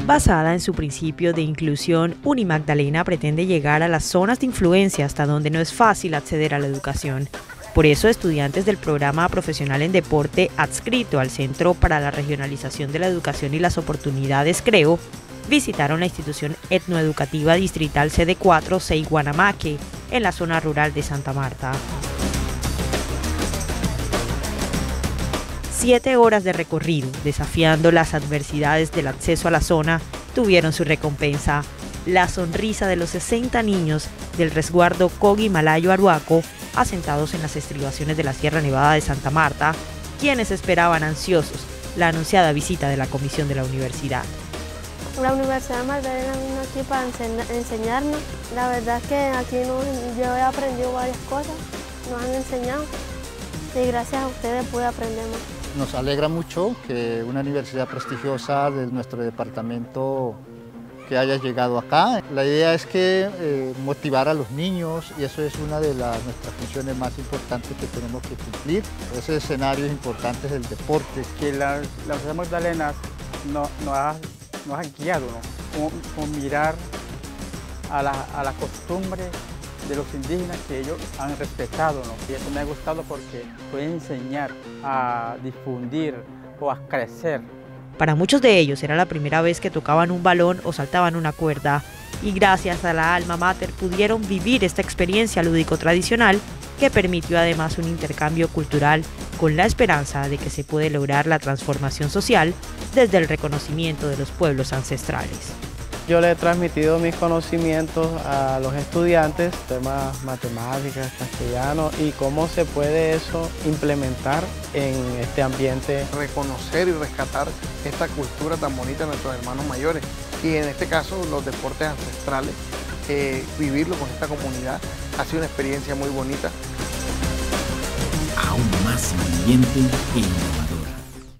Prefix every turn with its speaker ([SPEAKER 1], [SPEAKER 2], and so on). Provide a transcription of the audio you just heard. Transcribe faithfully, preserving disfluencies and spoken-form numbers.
[SPEAKER 1] Basada en su principio de inclusión, Unimagdalena pretende llegar a las zonas de influencia hasta donde no es fácil acceder a la educación. Por eso, estudiantes del programa profesional en deporte adscrito al Centro para la Regionalización de la Educación y las Oportunidades, CREO, visitaron la institución etnoeducativa distrital C D cuatro Seiguanamaque, en la zona rural de Santa Marta. Siete horas de recorrido, desafiando las adversidades del acceso a la zona, tuvieron su recompensa: la sonrisa de los sesenta niños del resguardo Cogi Malayo Aruaco, asentados en las estribaciones de la Sierra Nevada de Santa Marta, quienes esperaban ansiosos la anunciada visita de la comisión de la universidad.
[SPEAKER 2] La Universidad Magdalena vino aquí para enseñarnos. La verdad es que aquí nos, yo he aprendido varias cosas, nos han enseñado y gracias a ustedes pude aprender más.
[SPEAKER 3] Nos alegra mucho que una universidad prestigiosa de nuestro departamento que haya llegado acá. La idea es que eh, motivar a los niños, y eso es una de las, nuestras funciones más importantes que tenemos que cumplir. Ese escenario importante es el deporte.
[SPEAKER 4] Que la, la Universidad Magdalena nos, nos, ha, nos ha guiado, ¿no? con, con mirar a la, a la costumbre de los indígenas que ellos han respetado, ¿no? Y eso me ha gustado porque puede enseñar a difundir o a crecer.
[SPEAKER 1] Para muchos de ellos era la primera vez que tocaban un balón o saltaban una cuerda, y gracias a la alma mater pudieron vivir esta experiencia lúdico-tradicional que permitió además un intercambio cultural con la esperanza de que se puede lograr la transformación social desde el reconocimiento de los pueblos ancestrales.
[SPEAKER 5] Yo le he transmitido mis conocimientos a los estudiantes, temas matemáticas, castellano, y cómo se puede eso implementar en este ambiente.
[SPEAKER 6] Reconocer y rescatar esta cultura tan bonita de nuestros hermanos mayores, y en este caso los deportes ancestrales, eh, vivirlo con esta comunidad ha sido una experiencia muy bonita.
[SPEAKER 7] Aún más viviente e innovador.